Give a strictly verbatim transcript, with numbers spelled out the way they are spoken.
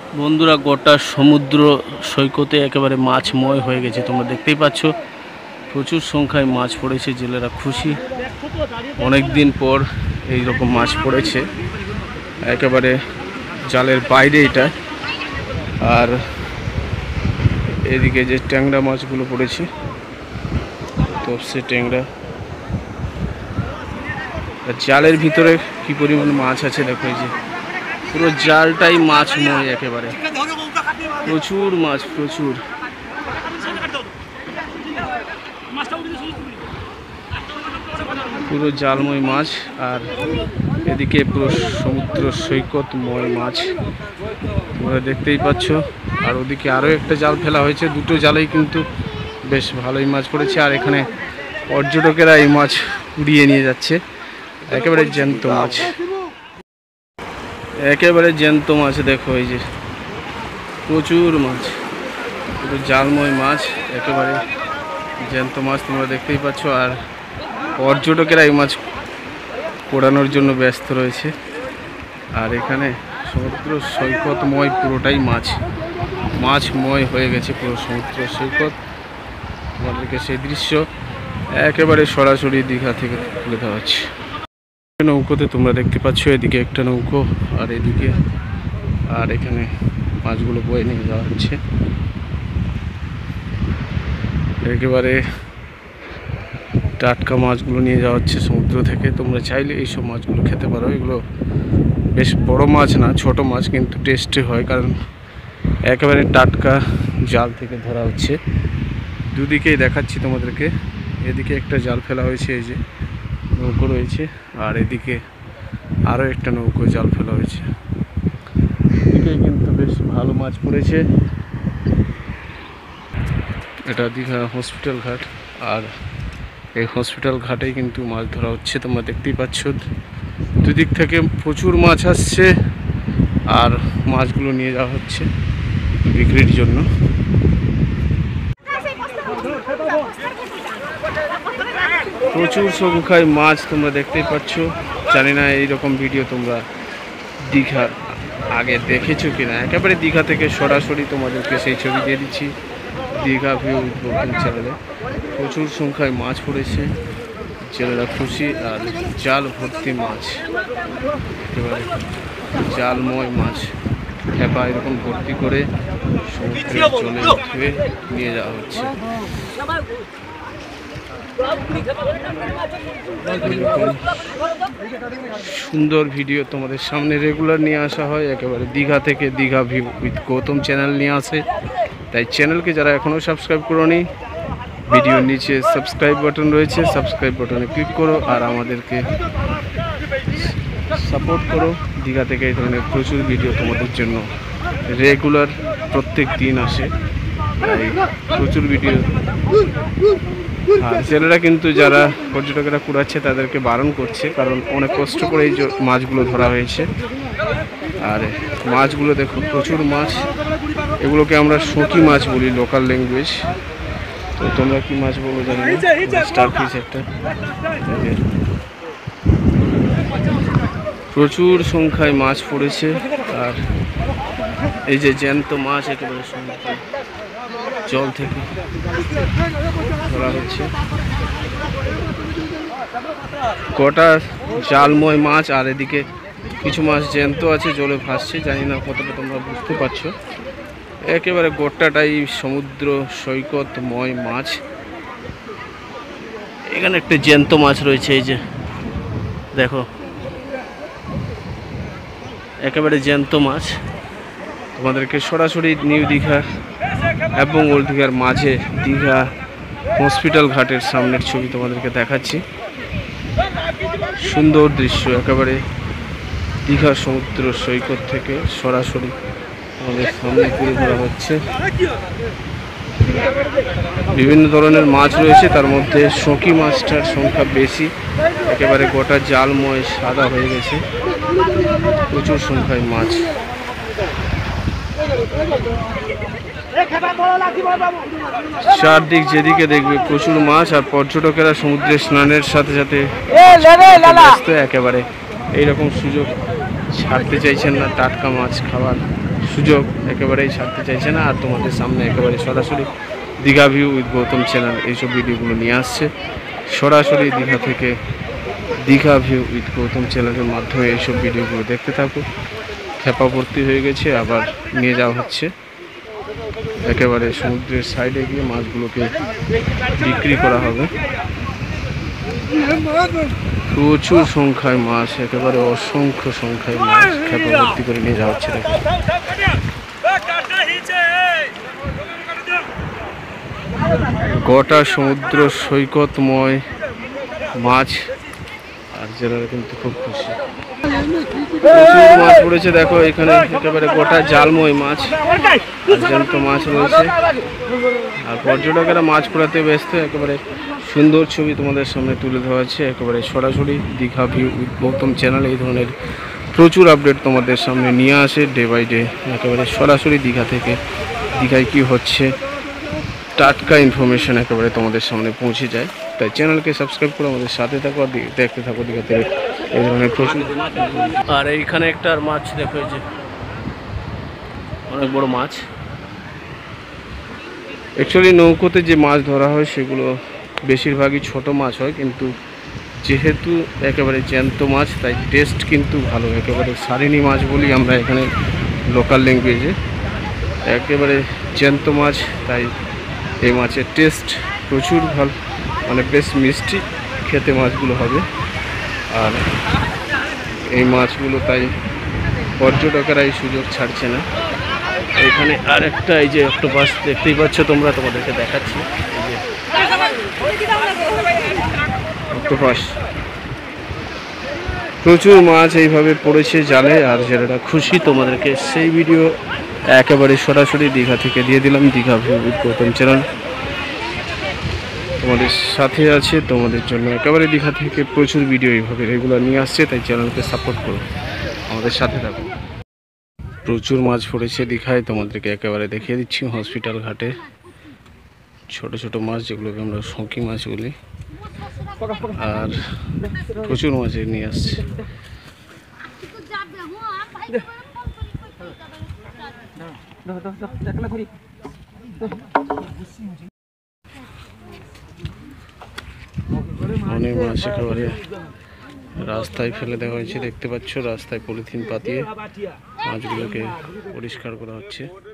বন্ধুরা গোটা সমুদ্র সৈকতে একেবারে মাছময় হয়ে গেছে, তোমরা দেখতেই পাচ্ছ। প্রচুর সংখ্যায় মাছ পড়েছে, জেলেরা খুশি। অনেক দিন পর এই রকম মাছ পড়েছে, একেবারে জালের বাইরে এটা। আর এদিকে যে ট্যাংরা মাছগুলো পড়েছে, তপসে ট্যাংরা। জালের ভিতরে কি পরিমাণ মাছ আছে দেখো, এই যে পুরো জালটাই মাছময়, একেবারে প্রচুর মাছ, প্রচুর। পুরো জালময় মাছ, আর এদিকে পুরো সমুদ্র সৈকতময় মাছ তোমরা দেখতেই পাচ্ছ। আর ওদিকে আরও একটা জাল ফেলা হয়েছে, দুটো জালেই কিন্তু বেশ ভালোই মাছ পড়েছে। আর এখানে পর্যটকেরা এই মাছ উড়িয়ে নিয়ে যাচ্ছে, একেবারে জ্যান্ত মাছ, একেবারে জ্যান্ত মাছ। দেখো এই যে প্রচুর মাছ, পুরো জালময় মাছ, একেবারে জ্যান্ত মাছ তোমরা দেখতেই পাচ্ছ। আর পর্যটকেরা এই মাছ পোড়ানোর জন্য ব্যস্ত রয়েছে। আর এখানে সমুদ্র সৈকতময় পুরোটাই মাছ, মাছময় হয়ে গেছে পুরো সমুদ্র সৈকত। তোমাদেরকে সেই দৃশ্য একেবারে সরাসরি দীঘা থেকে তুলে দেওয়া হচ্ছে। নৌকোতে তোমরা দেখতে পাচ্ছ, এদিকে একটা নৌকো আর এদিকে, আর এখানে মাছগুলো বয়ে নিয়ে যাওয়া হচ্ছে। একেবারে টাটকা মাছগুলো নিয়ে যাওয়া হচ্ছে সমুদ্র থেকে। তোমরা চাইলে এইসব মাছগুলো খেতে পারো। এগুলো বেশ বড় মাছ না, ছোট মাছ, কিন্তু টেস্টি হয়, কারণ একেবারে টাটকা জাল থেকে ধরা হচ্ছে। দুদিকেই দেখাচ্ছি তোমাদেরকে। এদিকে একটা জাল ফেলা হয়েছে, এই যে নৌকো রয়েছে, আর এদিকে আরও একটা নৌকো জাল ফেলা হয়েছে। এদিকে কিন্তু বেশ ভালো মাছ পড়েছে। এটা দীঘা হসপিটাল ঘাট, আর এই হসপিটাল ঘাটেই কিন্তু মাছ ধরা হচ্ছে। তোমরা দেখতেই পাচ্ছ, দুদিক থেকে প্রচুর মাছ আসছে, আর মাছগুলো নিয়ে যাওয়া হচ্ছে বিক্রির জন্য। প্রচুর সংখ্যায় মাছ তোমরা দেখতেই পাচ্ছ। জানি না এইরকম ভিডিও তোমরা দীঘার আগে দেখেছো কিনা। একেবারে দীঘা থেকে সরাসরি তোমাদেরকে সেই ছবি দিয়ে দিচ্ছি দীঘা ভিউ ব্লগিং চ্যানেলে। প্রচুর সংখ্যায় মাছ পড়েছে, জেলেরা খুশি। আর জাল ভর্তি মাছ, একেবারে জালময় মাছ খেপা এরকম ভর্তি করে সমুদ্রের জলে ধুয়ে নিয়ে যাওয়া হচ্ছে। সুন্দর ভিডিও তোমাদের সামনে রেগুলার নিয়ে আসা হয়, একেবারে দীঘা থেকে। Digha view with Gautam channel নিয়ে আসে, তাই চ্যানেলকে যারা এখনও সাবস্ক্রাইব করোনি, ভিডিওর নিচে সাবস্ক্রাইব বাটন রয়েছে, সাবস্ক্রাইব বাটনে ক্লিক করো আর আমাদেরকে সাপোর্ট করো। দীঘা থেকে এই ধরনের প্রচুর ভিডিও তোমাদের জন্য রেগুলার প্রত্যেক দিন আসে, তাই প্রচুর ভিডিও। আর ছেলেরা কিন্তু যারা পর্যটকেরা কুড়াচ্ছে তাদেরকে বারণ করছে, কারণ অনেক কষ্ট করে এই মাছগুলো ধরা হয়েছে। আর মাছগুলো দেখো, প্রচুর মাছ। এগুলোকে আমরা শোঁকি মাছ বলি লোকাল ল্যাঙ্গুয়েজ। তো তোমরা কি মাছ বলো জানি না, স্টার ফিশ একটা। প্রচুর সংখ্যায় মাছ পড়েছে, আর এই যে জ্যান্ত মাছ একেবারে সমুদ্রে জল থেকে ধরা হচ্ছে। কটা জালময় মাছ, আর এদিকে কিছু মাছ জ্যান্ত আছে, জলে ভাসছে। জানি না কতটা তোমরা বুঝতে পারছো। একেবারে গোটাটাই সমুদ্র সৈকতময় মাছ। এখানে একটা জ্যান্ত মাছ রয়েছে, এই যে দেখো, একেবারে জ্যান্ত মাছ। তোমাদেরকে সরাসরি নিউ দীঘা এবং ওল্ড দীঘার মাঝে দীঘা হসপিটাল ঘাটের সামনের ছবি তোমাদেরকে দেখাচ্ছি। সুন্দর দৃশ্য, একেবারে দীঘা সমুদ্র সৈকত থেকে সরাসরি আমাদের সামনে তুলে ধরা হচ্ছে। বিভিন্ন ধরনের মাছ রয়েছে, তার মধ্যে শোঁকি মাছটার সংখ্যা বেশি। একেবারে গোটা জালময় সাদা হয়ে গেছে, প্রচুর সংখ্যায় মাছ। চারদিক যেদিকে দেখবে প্রচুর মাছ, আর পর্যটকেরা সমুদ্রে স্নানের সাথে সাথে ব্যস্ত। একেবারে এইরকম সুযোগ ছাড়তে চাইছেন না টাটকা মাছ খাওয়ার সুযোগ একেবারেই ছাড়তে চাইছে না। আর তোমাদের সামনে একেবারে সরাসরি Digha view with Gautam channel এইসব ভিডিওগুলো নিয়ে আসছে। সরাসরি দীঘা থেকে দীঘা ভিউ উইথ গৌতম চ্যানেলের মাধ্যমে এইসব ভিডিওগুলো দেখতে থাকো। খেপা ভর্তি হয়ে গেছে, আবার নিয়ে যাওয়া হচ্ছে একেবারে সমুদ্রের সাইডে গিয়ে মাছগুলোকে বিক্রি করা হবে। প্রচুর সংখ্যায় মাছ, একেবারে অসংখ্য সংখ্যায় মাছ খেপা ভর্তি করে নিয়ে যাওয়া হচ্ছে। দেখো গোটা সমুদ্র সৈকতময় মাছ, আর জেলেরা কিন্তু খুব খুশি। প্রচুর মাছ পড়েছে দেখো এখানে, একেবারে গোটা জালময় মাছ, জ্যান্ত মাছ রয়েছে। আর পর্যটকেরা মাছ পোড়াতে ব্যস্ত। একেবারে সুন্দর ছবি তোমাদের সামনে তুলে ধরা হচ্ছে একেবারে সরাসরি Digha view with Gautam channel. এই ধরনের প্রচুর আপডেট তোমাদের সামনে নিয়ে আসে ডে বাই ডে, একেবারে সরাসরি দীঘা থেকে দীঘায় কী হচ্ছে টাটকা ইনফরমেশন একেবারে তোমাদের সামনে পৌঁছে যায়। তাই চ্যানেলকে সাবস্ক্রাইব করে আমাদের সাথে থাকো আর দেখতে থাকো দীঘা থেকে এই ধরনের প্রচুর। আর এইখানে একটা আর মাছ দেখো, এই যে অনেক বড় মাছ। অ্যাকচুয়ালি নৌকোতে যে মাছ ধরা হয় সেগুলো বেশিরভাগই ছোট মাছ হয়, কিন্তু যেহেতু একেবারে জ্যান্ত মাছ তাই টেস্ট কিন্তু ভালো। একেবারে সারিনি মাছ বলি আমরা এখানে লোকাল ল্যাঙ্গুয়েজে, একেবারে জ্যান্ত মাছ, তাই এই মাছের টেস্ট প্রচুর ভালো, মানে বেশ মিষ্টি খেতে মাছগুলো হবে। আর এই মাছগুলো তাই পর্যটকেরা এই সুযোগ ছাড়ছে না। এখানে আর একটা এই যে অক্টোপাস দেখতেই পাচ্ছ তোমরা, তোমাদেরকে দেখাচ্ছি অক্টোপাস। প্রচুর মাছ এইভাবে পড়েছে জালে, আর যারা খুশি তোমাদেরকে সেই ভিডিও একেবারে সরাসরি দীঘা থেকে দিয়ে দিলাম। Digha view with Gautam channel তোমাদের সাথে আছে, তোমাদের জন্য একেবারে দীঘা থেকে প্রচুর ভিডিও এইভাবে রেগুলার নিয়ে আসছে, তাই চ্যানেলকে সাপোর্ট করো, আমাদের সাথে থাকো। প্রচুর মাছ পড়েছে দীঘায়, তোমাদেরকে একেবারে দেখিয়ে দিচ্ছি হসপিটাল ঘাটে ছোট ছোট মাছ, যেগুলোকে আমরা শঙ্কি মাছ বলি। আর প্রচুর মাছ নিয়ে আসছে। অনেক মাছ একেবারে রাস্তায় ফেলে দেওয়া হয়েছে, দেখতে পাচ্ছ রাস্তায় পলিথিন পাতিয়ে মাছগুলোকে পরিষ্কার করা হচ্ছে।